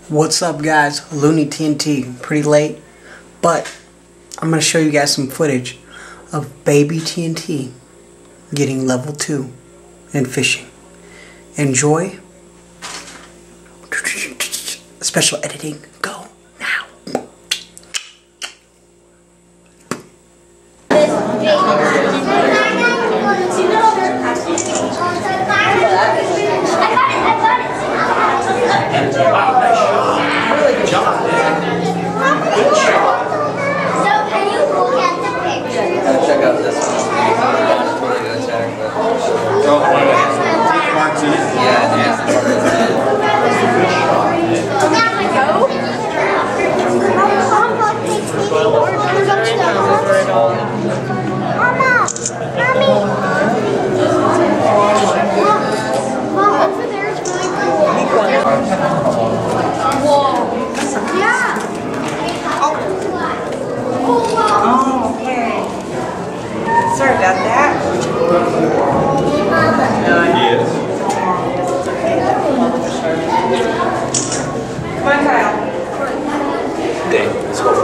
What's up, guys? BabyTNT. Pretty late, but I'm going to show you guys some footage of BabyTNT getting level 2 in fishing. Enjoy. Special editing. Go now. Check out this one. It's really good attack. Sorry about that. Yes. Come on, Kyle. Okay, let's go.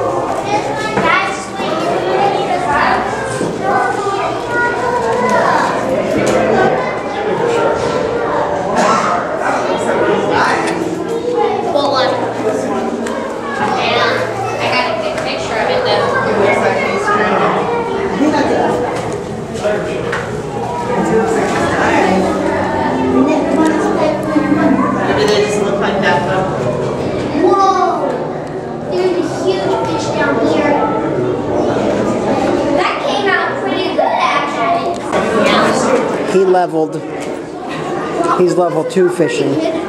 Maybe they just look like that though. Whoa! There's a huge fish down here. That came out pretty good, actually. He leveled. He's level 2 fishing.